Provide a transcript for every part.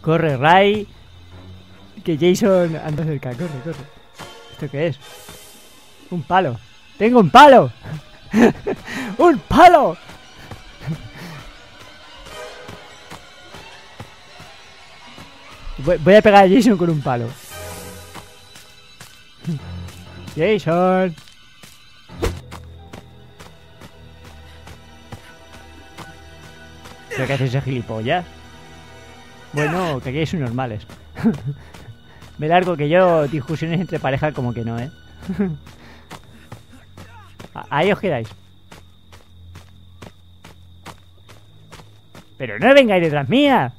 Corre, Ray. Que Jason anda cerca. Corre, corre. ¿Esto qué es? Un palo. ¡Tengo un palo! ¡Un palo! Voy a pegar a Jason con un palo. Jason. ¿Pero qué haces ese gilipollas? Bueno, que aquí hay sus normales. Me largo, que yo discusiones entre parejas como que no, ¿eh? Ahí os quedáis. Pero no vengáis detrás mía.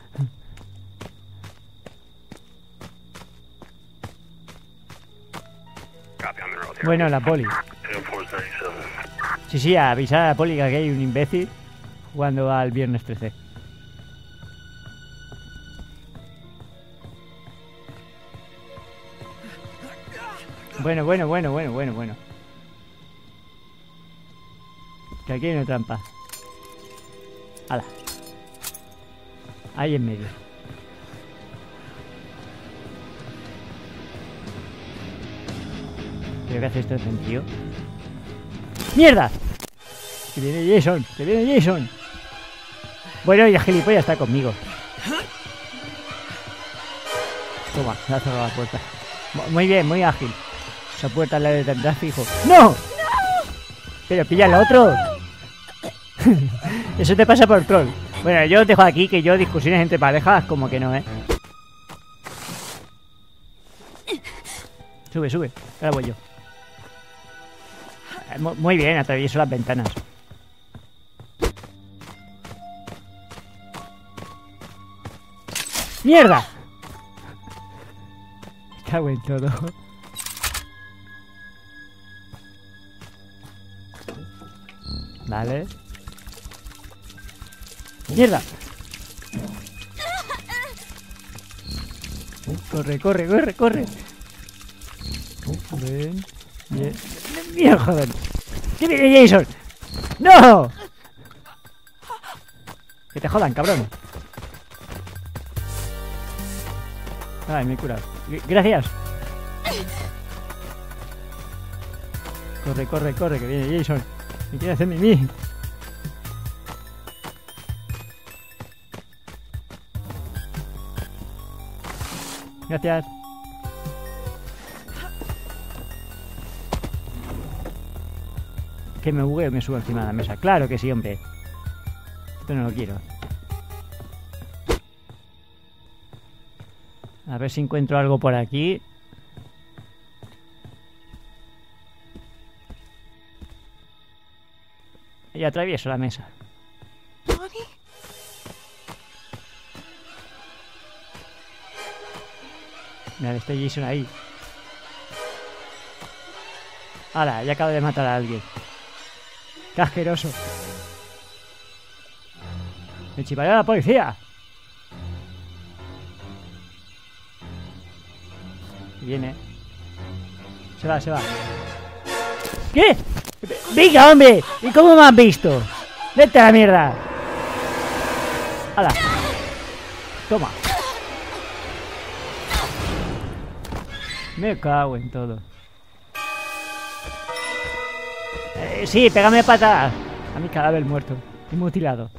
Bueno, la poli. Sí, avisar a la poli que aquí hay un imbécil jugando al viernes 13. Bueno. Que aquí hay una trampa. ¡Hala! Ahí en medio. ¿Pero qué hace este tío? ¡Mierda! ¡Que viene Jason! ¡Que viene Jason! Bueno, y el gilipollas está conmigo. Toma, se ha cerrado la puerta. Muy bien, muy ágil. Esa puerta la detendrás fijo. ¡No! Pero pilla al otro. Eso te pasa por troll. Bueno, yo os dejo aquí, que yo discusiones entre parejas como que no, ¿eh? Sube. Ahora voy yo. Muy bien, atravieso las ventanas. ¡Mierda! Me cago en todo. Vale. ¡Mierda! Corre. Ven. Bien. ¡Bien, joder! ¡Que viene Jason! ¡No! Que te jodan, cabrón. Ay, me he curado. Gracias. Corre, que viene Jason. Me quiere hacer mimí. Gracias. Que me bugueo y me subo encima de la mesa. Claro que sí, hombre. Esto no lo quiero. A ver si encuentro algo por aquí. Y atravieso la mesa. Mira, está Jason ahí. ¡Hala! Ya acabo de matar a alguien. ¡Qué asqueroso! ¡Me chivaré a la policía! Viene. Se va. ¿Qué? ¡Venga, hombre! ¿Y cómo me han visto? ¡Vete a la mierda! ¡Hala! Toma. Me cago en todo. Sí, pégame patadas a mi cadáver muerto y mutilado.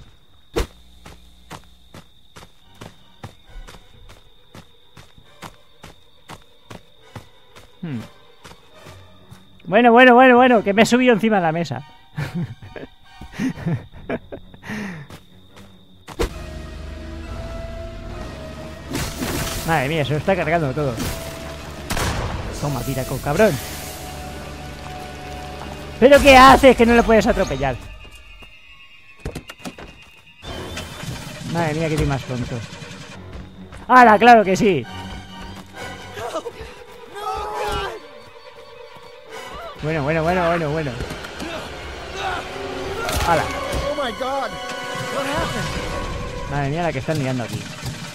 Bueno, que me he subido encima de la mesa. Madre mía, se lo está cargando todo. Toma, tiraco, cabrón. ¿Pero qué haces? Que no lo puedes atropellar. Madre mía, que tiene más tonto. ¡Hala, claro que sí! Bueno. ¡Hala! Madre mía, la que están liando aquí.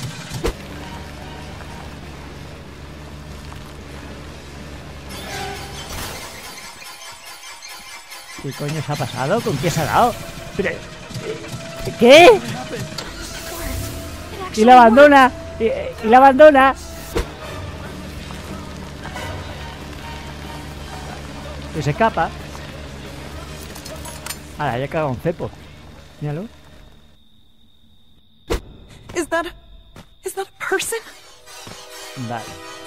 ¿Qué coño se ha pasado? ¿Con qué se ha dado? ¿Pero qué? ¿Y la abandona? Y la abandona. Y se escapa. Ahora, ya caga un cepo. Míralo. Is that a person? Vale.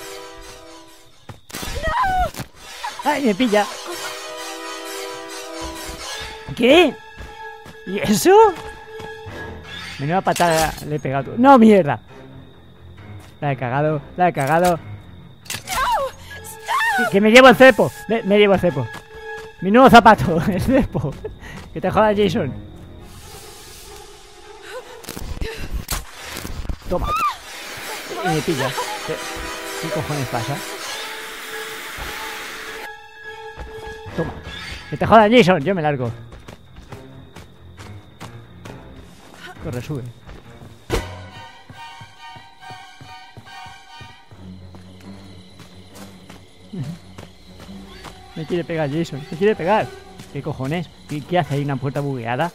¡Ay, me pilla! ¿Qué? ¿Y eso? Menuda patada le he pegado. ¡No, mierda! La he cagado, la he cagado. Que me llevo el cepo. Me llevo el cepo. Mi nuevo zapato, el cepo. Que te jodas, Jason. Toma. Y me pilla. ¿Qué cojones pasa? Toma. Que te jodas, Jason. Yo me largo. Corre, sube. Me quiere pegar, Jason. Me quiere pegar. ¿Qué cojones? ¿Qué hace ahí? ¿Una puerta bugueada?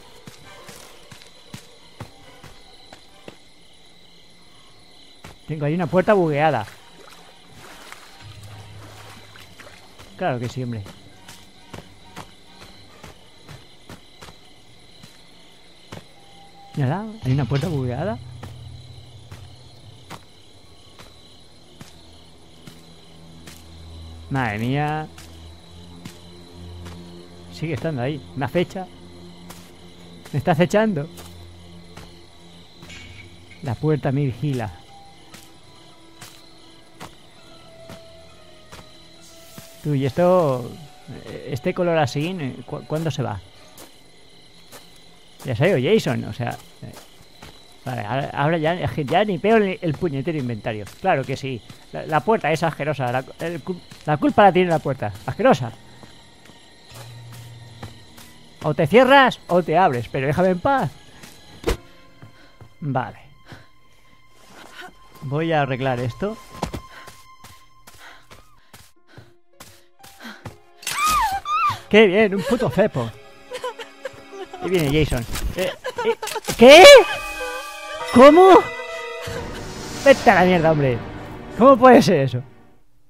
Tengo ahí una puerta bugueada. Claro que sí, hombre. Mírala, hay una puerta bugueada. Madre mía. Sigue estando ahí. Me acecha. Me está acechando. La puerta me vigila. Tú, y esto... Este color así, ¿cuándo se va? Ya se ha ido Jason, o sea... Vale, ahora ya ni pego el puñetero inventario. Claro que sí. La puerta es asquerosa. La culpa la tiene la puerta. Asquerosa. O te cierras o te abres. Pero déjame en paz. Vale. Voy a arreglar esto. ¡Qué bien! Un puto cepo. Y viene Jason. ¿Qué? ¿Cómo? Vete a la mierda, hombre. ¿Cómo puede ser eso?